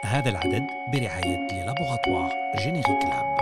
هذا العدد برعاية لي لابوغاتوار جينيريك لاب.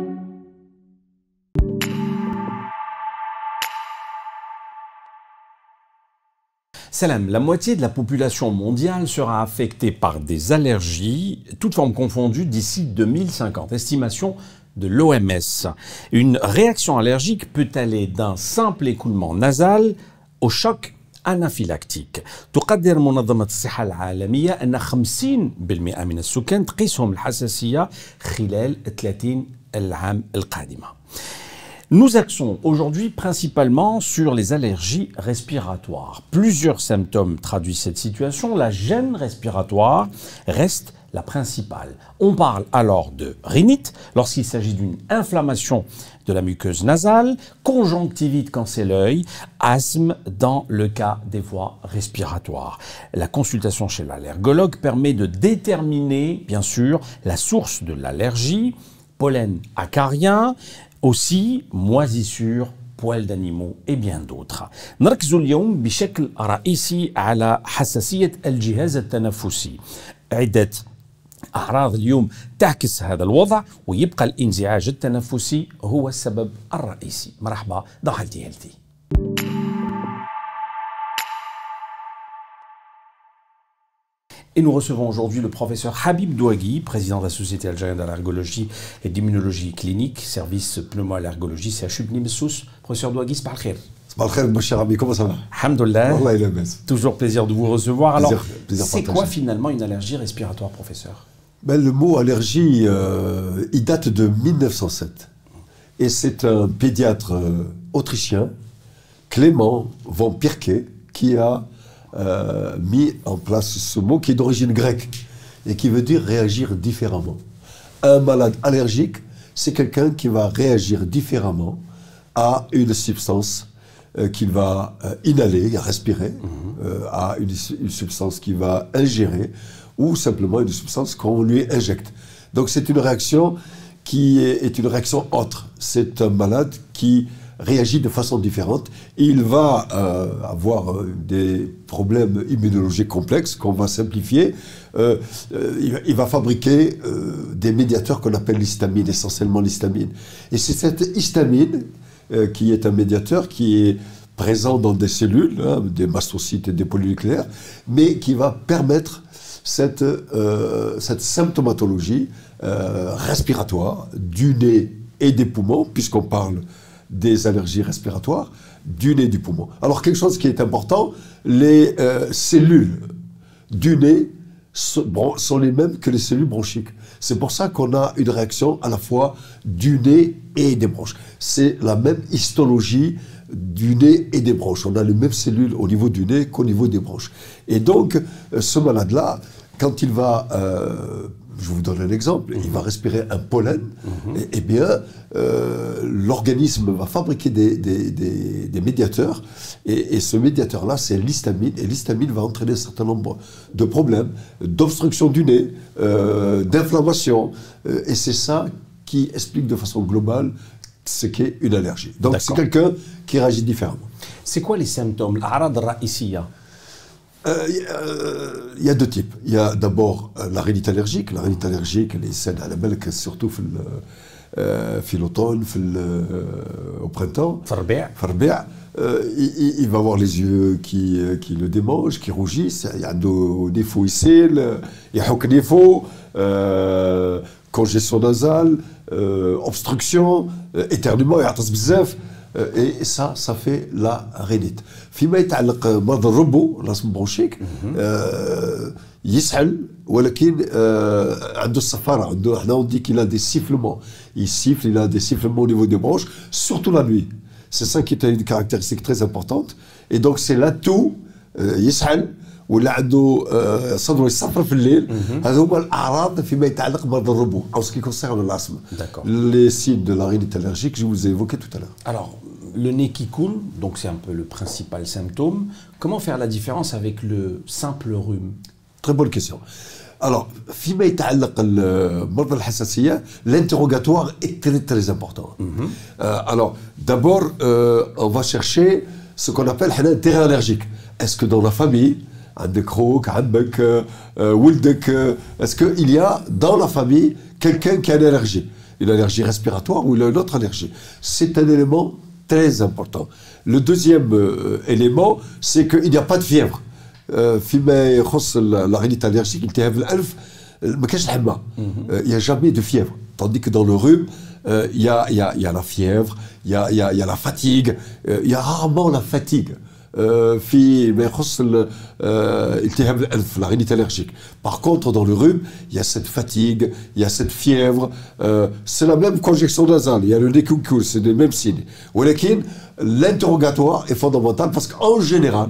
Salam, la moitié de la population mondiale sera affectée par des allergies, toutes formes confondues, d'ici 2050. Estimation de l'OMS. Une réaction allergique peut aller d'un simple écoulement nasal au choc أنافيلاكتيك. تقدر منظمة الصحة العالمية أن 50% من السكان تقيسهم الحساسية خلال 30 العام القادمة. Nous axons aujourd'hui principalement sur les allergies respiratoires. Plusieurs symptômes traduisent cette situation. La gêne respiratoire reste la principale. On parle alors de rhinite lorsqu'il s'agit d'une inflammation de la muqueuse nasale, conjonctivite quand c'est l'œil, asthme dans le cas des voies respiratoires. La consultation chez l'allergologue permet de déterminer, bien sûr, la source de l'allergie, pollen acarien, aussi moisissures, poils d'animaux et bien d'autres. نركز اليوم بشكل رئيسي على حساسية الجهاز التنفسي. عدة أعراض اليوم تعكس هذا الوضع ويبقى الانزعاج التنفسي هو السبب الرئيسي. مرحبا dans Healthy Healthy. Et nous recevons aujourd'hui le professeur Habib Douagui, président de la Société algérienne d'allergologie et d'immunologie clinique, service pneumo-allergologie, CHU Bni Messous. Professeur Douagui, c'est Khair. Mon cher ami, comment ça va? Alhamdoulilah. Toujours plaisir de vous recevoir. Alors, c'est quoi finalement une allergie respiratoire, professeur? Le mot allergie, il date de 1907. Et c'est un pédiatre autrichien, Clément von Pirquet, qui a mis en place ce mot qui est d'origine grecque et qui veut dire réagir différemment. Un malade allergique, c'est quelqu'un qui va réagir différemment à une substance qu'il va inhaler, respirer, à une substance qu'il va ingérer ou simplement une substance qu'on lui injecte. Donc c'est une réaction qui est une réaction autre. C'est un malade qui réagit de façon différente. Il va avoir des problèmes immunologiques complexes qu'on va simplifier. Il va fabriquer des médiateurs qu'on appelle l'histamine, essentiellement l'histamine. Et c'est cette histamine qui est un médiateur qui est présent dans des cellules, des mastocytes et des polynucléaires, mais qui va permettre cette symptomatologie respiratoire du nez et des poumons, puisqu'on parle des allergies respiratoires, du nez et du poumon. Alors quelque chose qui est important, les cellules du nez sont les mêmes que les cellules bronchiques. C'est pour ça qu'on a une réaction à la fois du nez et des bronches. C'est la même histologie du nez et des bronches. On a les mêmes cellules au niveau du nez qu'au niveau des bronches. Et donc, ce malade-là, quand il va... je vous donne un exemple, il va respirer un pollen, et bien l'organisme va fabriquer des médiateurs, et ce médiateur-là, c'est l'histamine, et l'histamine va entraîner un certain nombre de problèmes, d'obstruction du nez, d'inflammation, et c'est ça qui explique de façon globale ce qu'est une allergie. Donc c'est quelqu'un qui réagit différemment. C'est quoi les symptômes, l'a'rad al-ra'isiyya? Il y a deux types. Il y a d'abord la rhinite allergique. La rhinite allergique, elle est celle à la belque, surtout l'automne, au printemps. Il va avoir les yeux qui le démangent, qui rougissent. Il y a des faux ici, il y a des faux, congestion nasale, obstruction, éternuement, et ça fait la rhinite. فيما يتعلق مرض الربو الرسم برونشيك يسهل ولكن عنده الصفارة عنده احنا on dit qu'il a des sifflements. Il siffle, il a des sifflements au niveau des branches, surtout la nuit. C'est ça qui est une caractéristique très importante. Et donc c'est l'atout يسهل ولا عنده صدره يصفر في الليل. هذا هما الأعراض فيما يتعلق بمرض الربو en ce qui concerne l'asthme. Les signes de la rhinite allergique, je vous ai évoqué tout à l'heure. Alors, le nez qui coule, donc c'est un peu le principal symptôme. Comment faire la différence avec le simple rhume? Très bonne question. Alors, فيما يتعلق بمرض الحساسية, l'interrogatoire est très très important. Alors, d'abord, on va chercher ce qu'on appelle un terrain allergique. Est-ce que dans la famille, عندك خوك, عمك, ولدك. Est-ce qu'il y a dans la famille quelqu'un qui a une allergie respiratoire ou une autre allergie? C'est un élément très important. Le deuxième élément, c'est qu'il n'y a pas de fièvre. فيما يخص la rhinite allergique, التهاب الأنف ما كاينش الحمى. Il n'y a jamais de fièvre. Tandis que dans le rhume, il y a la fièvre, il y a la fatigue, il y a rarement la fatigue. فيما يخص التهاب الأنف, la rhinite allergique. Par contre, dans le rhume, il y a cette fatigue, il y a cette fièvre. C'est la même congestion nasale, il y a le nez qui coule, c'est les mêmes signes. ولكن l'interrogatoire est fondamental parce qu'en général,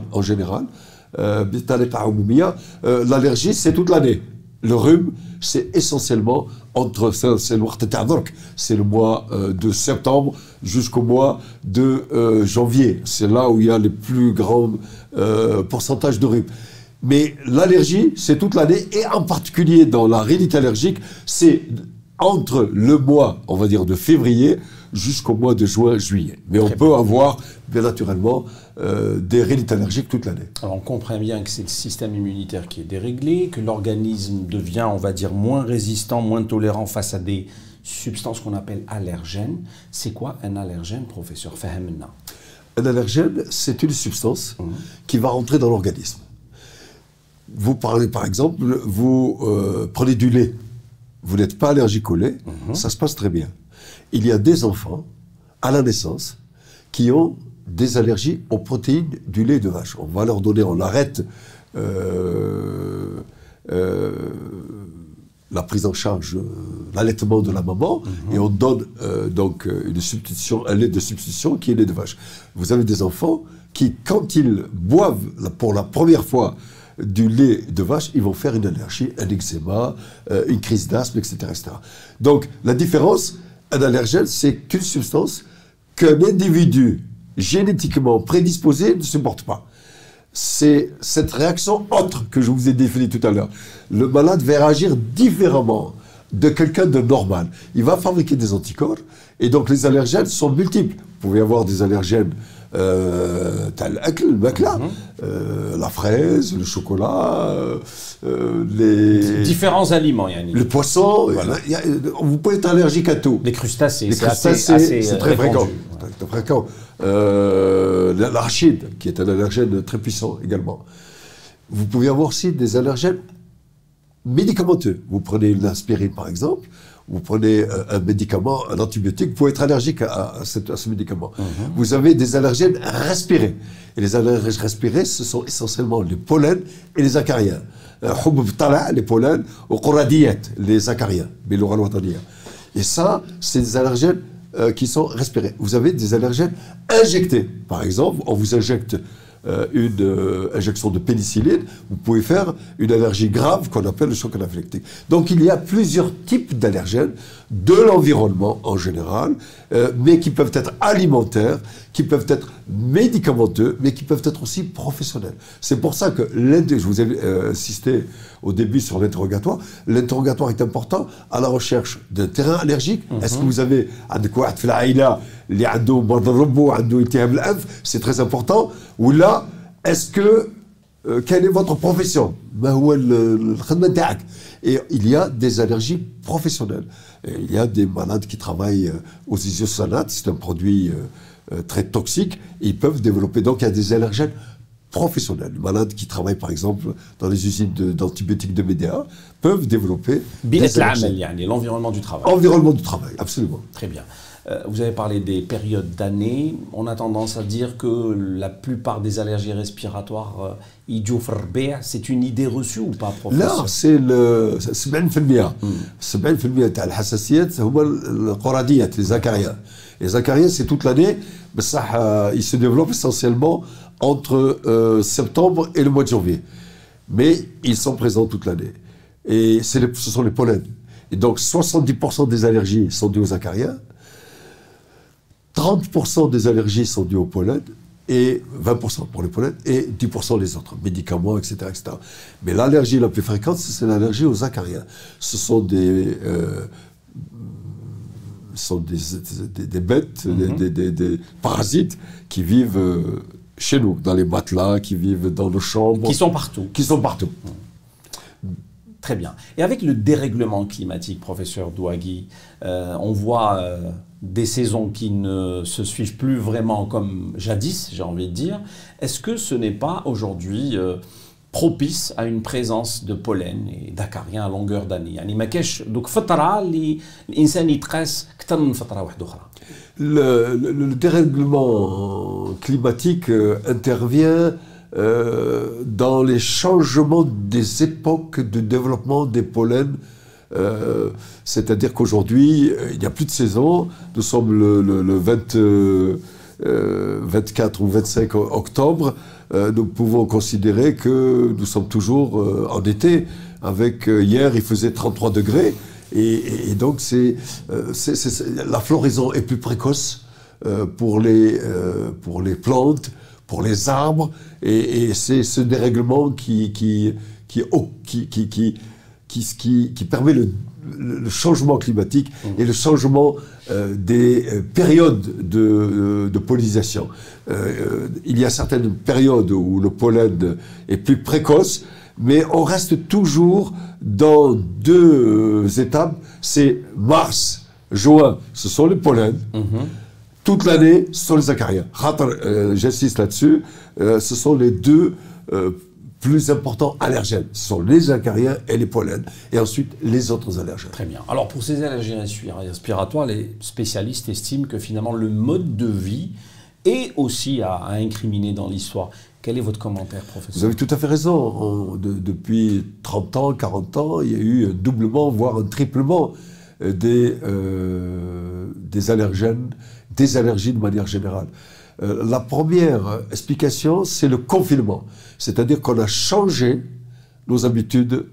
l'allergie, c'est toute l'année. Le rhume, c'est essentiellement c'est le mois de septembre jusqu'au mois de janvier. C'est là où il y a les plus grands pourcentages de rhume. Mais l'allergie, c'est toute l'année, et en particulier dans la rhinite allergique, c'est entre le mois, on va dire, de février jusqu'au mois de juin, juillet. Mais on peut avoir, bien naturellement, des rhinites allergiques toute l'année. Alors on comprend bien que c'est le système immunitaire qui est déréglé, que l'organisme devient, on va dire, moins résistant, moins tolérant face à des substances qu'on appelle allergènes. C'est quoi un allergène, professeur Fahemna? Un allergène, c'est une substance qui va rentrer dans l'organisme. Vous parlez, par exemple, vous prenez du lait. Vous n'êtes pas allergique au lait, ça se passe très bien. Il y a des enfants, à la naissance, qui ont des allergies aux protéines du lait de vache. On va leur donner, on arrête la prise en charge, l'allaitement de la maman, et on donne donc une substitution, un lait de substitution qui est lait de vache. Vous avez des enfants qui, quand ils boivent pour la première fois du lait de vache, ils vont faire une allergie, un eczéma, une crise d'asthme, etc., etc. Donc, la différence, un allergène, c'est qu'une substance qu'un individu génétiquement prédisposé ne supporte pas. C'est cette réaction autre que je vous ai définie tout à l'heure. Le malade va réagir différemment de quelqu'un de normal. Il va fabriquer des anticorps, et donc les allergènes sont multiples. Vous pouvez avoir des allergènes la fraise, le chocolat, les... Différents aliments, Yannick. Le poisson, voilà. Vous pouvez être allergique à tout. Les crustacés, c'est très fréquent. Très fréquent. L'arachide, qui est un allergène très puissant également. Vous pouvez avoir aussi des allergènes médicamenteux. Vous prenez une aspirine, par exemple, vous prenez un médicament, un antibiotique, vous pouvez être allergique à ce médicament. Vous avez des allergènes respirés. Et les allergènes respirés, ce sont essentiellement les pollens et les acariens. Les pollens, les acariens, et ça, c'est des allergènes qui sont respirés. Vous avez des allergènes injectés. Par exemple, on vous injecte une injection de pénicilline, vous pouvez faire une allergie grave qu'on appelle le choc anaphylactique. Donc il y a plusieurs types d'allergènes de l'environnement en général, mais qui peuvent être alimentaires, qui peuvent être médicamenteux, mais qui peuvent être aussi professionnels. C'est pour ça que je vous ai insisté au début sur l'interrogatoire. L'interrogatoire est important à la recherche d'un terrain allergique. Est-ce que vous avez c'est très important. Ou là, est-ce que quelle est votre profession? Et il y a des allergies professionnelles. Et il y a des malades qui travaillent aux isocyanates, c'est un produit très toxique, et ils peuvent développer. Donc il y a des allergènes professionnels. Les malades qui travaillent par exemple dans les usines d'antibiotiques de médéa peuvent développer des allergènes. L'environnement du travail. Environnement du travail, absolument. Très bien. Vous avez parlé des périodes d'année. On a tendance à dire que la plupart des allergies respiratoires, c'est une idée reçue ou pas, professeur? Non, c'est le 70%. 70% تاع الحساسيات هما القراديات, les acariens. Les acariens, c'est toute l'année, mais ça, ils se développent essentiellement entre septembre et le mois de janvier. Mais ils sont présents toute l'année. Et ce sont les pollens. Et donc 70% des allergies sont dues aux acariens. 30% des allergies sont dues au pollen, et 20% pour les pollens, et 10% les autres, médicaments, etc., etc. Mais l'allergie la plus fréquente, c'est l'allergie aux acariens. Ce sont des bêtes, des parasites qui vivent chez nous, dans les matelas, qui vivent dans nos chambres. Qui sont partout. Qui sont partout. Très bien. Et avec le dérèglement climatique, professeur Douagui, on voit des saisons qui ne se suivent plus vraiment comme jadis, j'ai envie de dire. Est-ce que ce n'est pas aujourd'hui propice à une présence de pollen et d'acariens à longueur d'année? يعني ما كاش دوك فترة اللي الإنسان يتقاس أكثر من فترة واحدة أخرى. Le dérèglement climatique intervient dans les changements des époques de développement des pollens. C'est-à-dire qu'aujourd'hui, il n'y a plus de saison. Nous sommes le 24 ou 25 octobre. Nous pouvons considérer que nous sommes toujours en été. Avec hier, il faisait 33 degrés. Et donc, la floraison est plus précoce pour les plantes, pour les arbres. Et c'est ce dérèglement qui permet le changement climatique et le changement des périodes de pollinisation. Il y a certaines périodes où le pollen est plus précoce, mais on reste toujours dans deux étapes. C'est mars, juin, ce sont les pollens. Toute l'année, ce sont les acariens. J'insiste là-dessus, ce sont les deux plus importants allergènes. Ce sont les acariens et les pollens. Et ensuite, les autres allergènes. Très bien. Alors, pour ces allergies respiratoires, les spécialistes estiment que finalement, le mode de vie est aussi à incriminer dans l'histoire. Quel est votre commentaire, professeur? Vous avez tout à fait raison. Depuis 30 ans, 40 ans, il y a eu un doublement, voire un triplement des allergènes, des allergies de manière générale. La première explication, c'est le confinement. C'est-à-dire qu'on a changé nos habitudes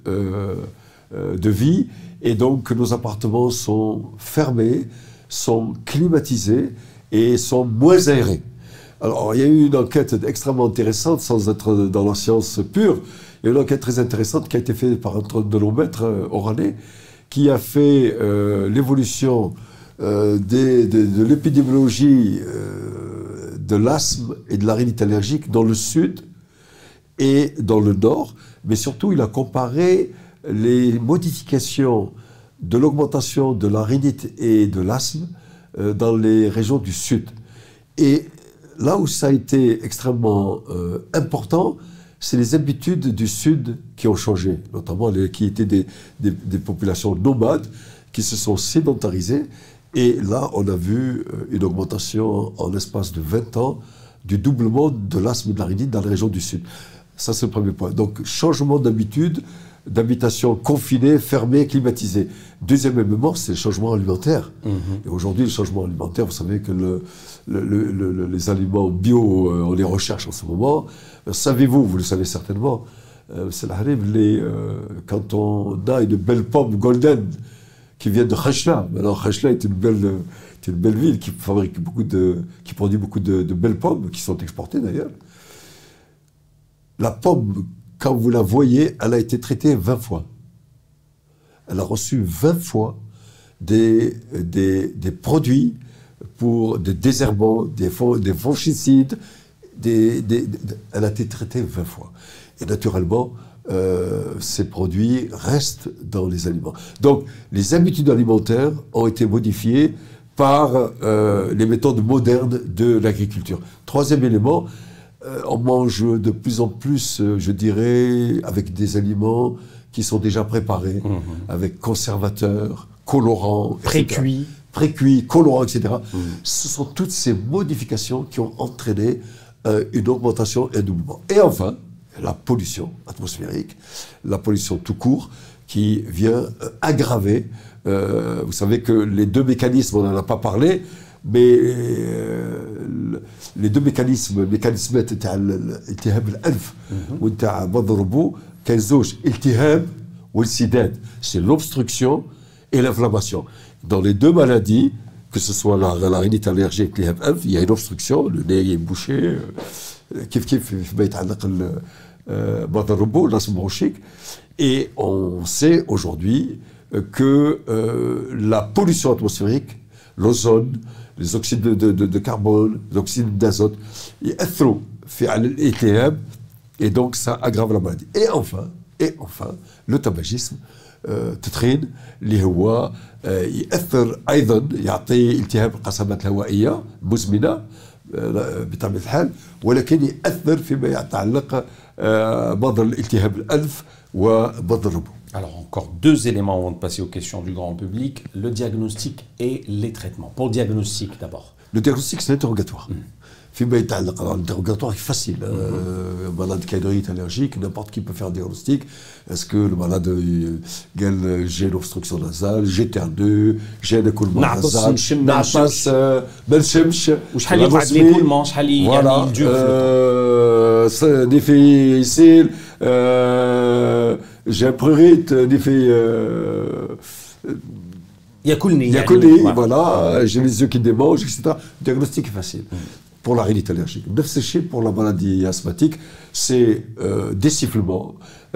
de vie et donc nos appartements sont fermés, sont climatisés et sont moins aérés. Alors, il y a eu une enquête extrêmement intéressante, sans être dans la science pure. Il y a eu une enquête très intéressante qui a été faite par un de nos maîtres oranais, qui a fait l'évolution de l'épidémiologie de l'asthme et de la rhinite allergique dans le sud et dans le nord, mais surtout il a comparé les modifications de l'augmentation de la rhinite et de l'asthme dans les régions du sud. Et là où ça a été extrêmement important, c'est les habitudes du Sud qui ont changé, notamment qui étaient des populations nomades qui se sont sédentarisées. Et là, on a vu une augmentation en l'espace de 20 ans du doublement de l'asthme et de la rhinite dans les régions du Sud. Ça, c'est le premier point. Donc, changement d'habitude, d'habitation confinée, fermée, climatisée. Deuxième élément, c'est le changement alimentaire. Et aujourd'hui, le changement alimentaire, vous savez que les aliments bio, on les recherche en ce moment. Savez-vous, vous le savez certainement, c'est la quand on a une belle pomme golden qui vient de Khachla. Alors Khachla est une belle ville qui fabrique qui produit beaucoup de belles pommes, qui sont exportées d'ailleurs. La pomme, quand vous la voyez, elle a été traitée 20 fois. Elle a reçu 20 fois des produits pour des désherbants, des fongicides. Elle a été traitée 20 fois. Et naturellement, ces produits restent dans les aliments. Donc, les habitudes alimentaires ont été modifiées par les méthodes modernes de l'agriculture. Troisième élément, on mange de plus en plus, je dirais, avec des aliments qui sont déjà préparés, avec conservateurs, colorants, précuits. Précuits, colorants, etc. Ce sont toutes ces modifications qui ont entraîné une augmentation et un doublement. Et enfin, la pollution atmosphérique, la pollution tout court, qui vient aggraver. Vous savez que les deux mécanismes, on n'en a pas parlé, mais les deux mécanismes تاع الالتهاب الانف وتاع مرض الربو كاين زوج التهاب والسداد, c'est l'obstruction et l'inflammation. Dans les deux maladies, que ce soit la rhinite allergique, التهاب الانف, il y a une obstruction, le nez est bouché, كيف ما يتعلق مرض الربو, l'asthme bronchique. Et on sait aujourd'hui que la pollution atmosphérique, l'ozone, les oxydes de carbone, les oxydes d'azote, يأثروا في على الالتهاب et donc ça aggrave la maladie. Et enfin le tabagisme تدخين اللي هو يأثر أيضا يعطي التهاب القصبات الهوائية مزمنة بطبيعة الحال ولكن يأثر فيما يتعلق بمرض الالتهاب الأنف ومرض الربو. Alors encore deux éléments avant de passer aux questions du grand public, le diagnostic et les traitements. Pour le diagnostic d'abord. Le diagnostic c'est l'interrogatoire. فيما يتعلق l'interrogatoire est facile. Malade qui a une rhinite allergique, n'importe qui peut faire un diagnostic. Est-ce que le malade j'ai une obstruction nasale, j'éternue, j'ai un écoulement nasal, نعطس ما نشمش وشحال يقعد l'écoulement شحال يعني يدور نفي يسيل j'ai un prurite نفي ياكلني voilà, j'ai les yeux qui démangent, etc. Le diagnostic est facile. Pour la rhinite allergique. نفس الشيء pour la maladie asthmatique, c'est des sifflements,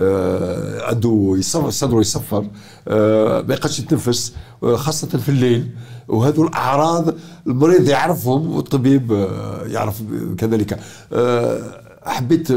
عنده صدره يصفر, ما يقدرش يتنفس, خاصة في الليل, وهذو الأعراض المريض يعرفهم والطبيب يعرف كذلك. حبيت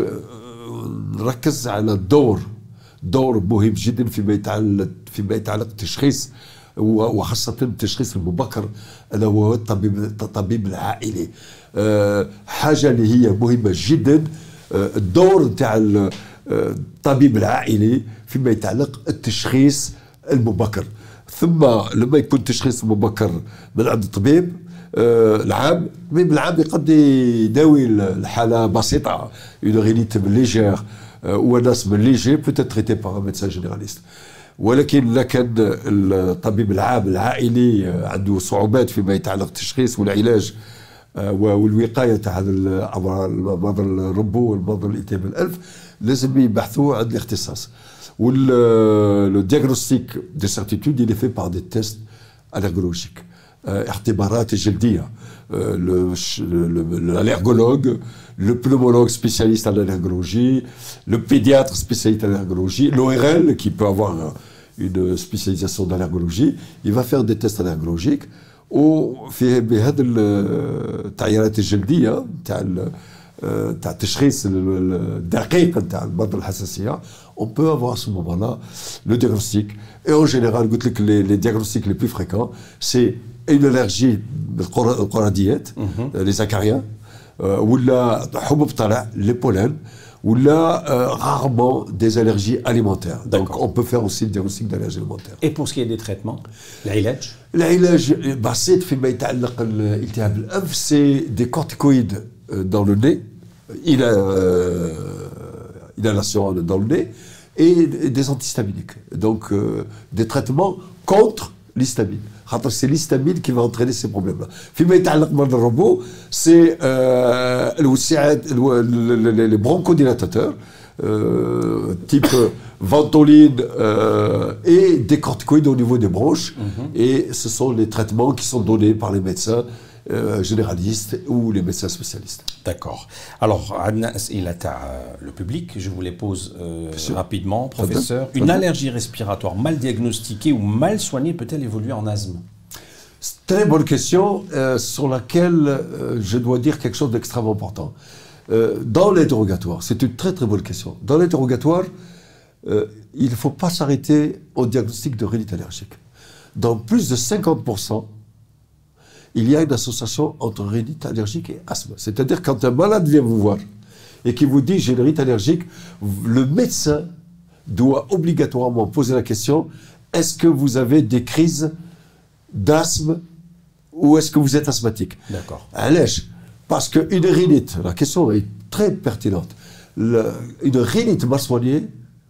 نركز على دور مهم جدا فيما يتعلق التشخيص وخاصة التشخيص المبكر ألا هو الطبيب العائلي. حاجة اللي هي مهمة جدا الدور نتاع الطبيب العائلي فيما يتعلق التشخيص المبكر. ثم لما يكون التشخيص المبكر من عند الطبيب العام يقد يداوي الحالة بسيطة une rhinite légère ou un asthme léger peut être traité par un médecin généraliste. ولكن لكن الطبيب العام العائلي عنده صعوبات فيما يتعلق بالتشخيص والعلاج والوقايه تاع مرض الربو والمرض الالتهاب الانف لازم يبحثوا عند الاختصاص. والو دياغنوستيك دي سيرتيتود il est fait par des tests allergologiques. اختبارات جلديه. L'allergologue, le pneumologue spécialiste en allergologie, le pédiatre spécialiste en allergologie, l'ORL qui peut avoir une spécialisation d'allergologie, il va faire des tests allergologiques. وفي بهذا التعييرات الجلديه تاع التشخيص الدقيق نتاع مرض الحساسيه on peut avoir à ce moment-là le diagnostic. Et en général قلت لك les diagnostics les plus fréquents c'est une allergie بالقراديات les acariens ولا حبوب طلع les pollens ولا rarement des allergies alimentaires. Donc on peut faire aussi le diagnostic d'allergie alimentaire. Et pour ce qui est des traitements, العلاج بسيط فيما يتعلق الالتهاب الانف c'est des corticoïdes dans le nez, inhalation dans le nez et des antihistaminiques. Donc des traitements contre l'histamine. C'est l'histamine qui va entraîner ces problèmes-là. فيما يتعلق بمرض الربو c'est les bronchodilatateurs type ventoline et des corticoïdes au niveau des bronches. Et ce sont les traitements qui sont donnés par les médecins généralistes ou les médecins spécialistes. D'accord. Alors, il a le public, je vous les pose rapidement, professeur. Une allergie respiratoire mal diagnostiquée ou mal soignée peut-elle évoluer en asthme? Très bonne question sur laquelle je dois dire quelque chose d'extrêmement important. Dans l'interrogatoire, c'est une très très bonne question. Dans l'interrogatoire, il ne faut pas s'arrêter au diagnostic de rhinite allergique. Dans plus de 50%, il y a une association entre rhinite allergique et asthme. C'est-à-dire quand un malade vient vous voir et qui vous dit j'ai une rhinite allergique, le médecin doit obligatoirement poser la question est-ce que vous avez des crises d'asthme ou est-ce que vous êtes asthmatique? D'accord. Parce qu'une rhinite, la question est très pertinente. Une rhinite mal soignée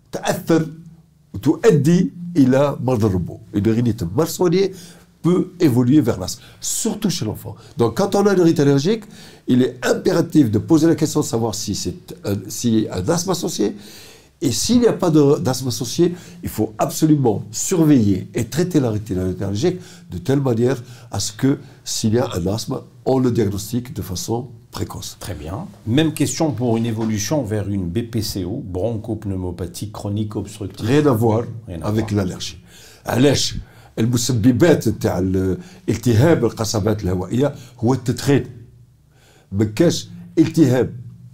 تؤدي إلى مرض الربو. Une rhinite mal soignée peut évoluer vers l'asthme, surtout chez l'enfant. Donc quand on a une rhinite allergique, il est impératif de poser la question de savoir si y a un asthme associé. Et s'il n'y a pas d'asthme associé, il faut absolument surveiller et traiter la rhinite allergique de telle manière à ce que s'il y a un asthme, on le diagnostique de façon précoce. Très bien. Même question pour une évolution vers une BPCO, bronchopneumopathie chronique obstructive. Rien à voir avec l'allergie. علاش المسببات تاع التهاب القصبات الهوائيه هو التدخين. ما كاش التهاب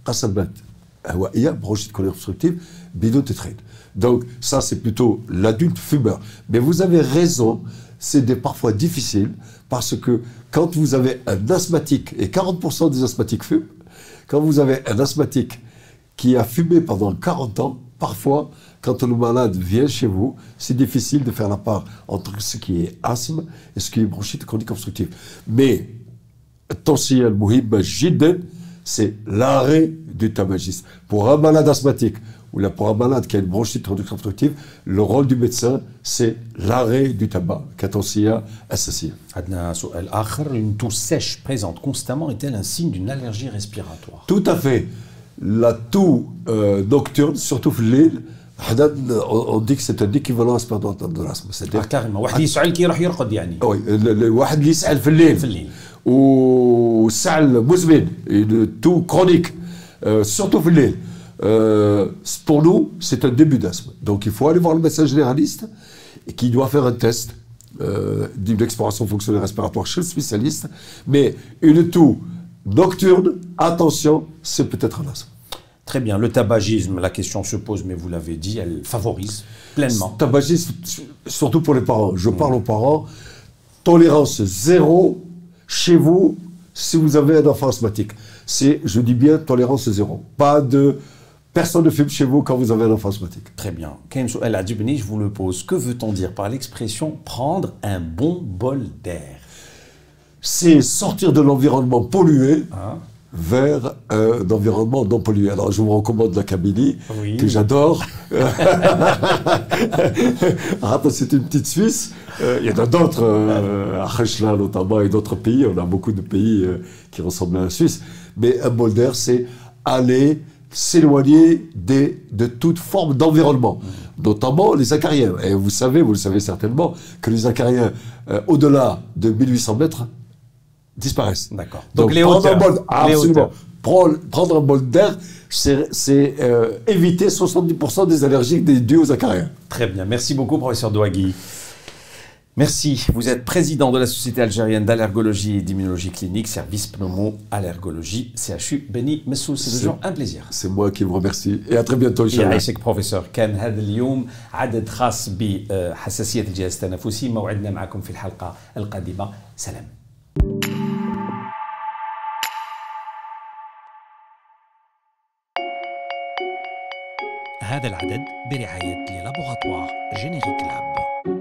قصبات هوائية bronchite chronique obstructive بدون تدخين. Donc ça c'est plutôt l'adulte fumeur. Mais vous avez raison, parfois difficile parce que quand vous avez un asthmatique, et 40% des asthmatiques fument, quand vous avez un asthmatique qui a fumé pendant 40 ans, parfois, quand le malade vient chez vous, c'est difficile de faire la part entre ce qui est asthme et ce qui est bronchite chronique obstructive. Mais, التوصية المهمة جدا, c'est l'arrêt du tabagisme. Pour un malade asthmatique ou là pour un malade qui a une bronchite chronique obstructive, le rôle du médecin, c'est l'arrêt du tabac, كتوصية أساسية. عندنا سؤال آخر, une toux sèche présente constamment est-elle un signe d'une allergie respiratoire? Tout à fait. La toux nocturne, surtout في الليل, on dit que c'est un équivalent de l'asthme. C'est-à-dire carrément واحد يسعل كي يروح يرقد يعني. Oui, الواحد اللي يسعل في الليل. والسعل مزمن, une toux chronique, surtout في الليل. Pour nous, c'est un début d'asthme. Donc il faut aller voir le médecin généraliste et qui doit faire un test d'une exploration fonctionnelle respiratoire chez le spécialiste. Mais une toux nocturne, attention, c'est peut-être un asthme. Très bien. Le tabagisme, la question se pose, mais vous l'avez dit, elle favorise pleinement. Tabagisme, surtout pour les parents. Je parle aux parents. Tolérance zéro chez vous si vous avez un enfant asthmatique. C'est, je dis bien, tolérance zéro. Personne ne fume chez vous quand vous avez un enfant asthmatique. Très bien. Kaim Souel Adjibni, je vous le pose. Que veut-on dire par l'expression prendre un bon bol d'air? C'est sortir de l'environnement pollué vers un environnement non pollué. Alors je vous recommande la Kabylie, que j'adore. C'est une petite Suisse. Il y en a d'autres, à Khachla notamment, et d'autres pays. On a beaucoup de pays qui ressemblent à la Suisse. Mais un bol d'air, c'est aller s'éloigner de toute forme d'environnement, notamment les acariens. Et vous le savez certainement, que les acariens, au-delà de 1800 mètres, disparaissent. D'accord. Donc les hauteurs. Absolument. Prendre un bol d'air, c'est éviter 70% des allergies dues aux acariens. Très bien. Merci beaucoup, professeur Douagui. Merci. Vous êtes président de la Société algérienne d'allergologie et d'immunologie clinique, service pneumo-allergologie, CHU Beni Messou. C'est toujours un plaisir. C'est moi qui vous remercie. Et à très bientôt, Inch'Allah. يعيشك بروفيسور. كان هذا اليوم عدد خاص بحساسية الجهاز التنفسي. موعدنا معكم في الحلقة القادمة. سلام. هذا العدد برعاية لابوغاتوار جينيريك لاب.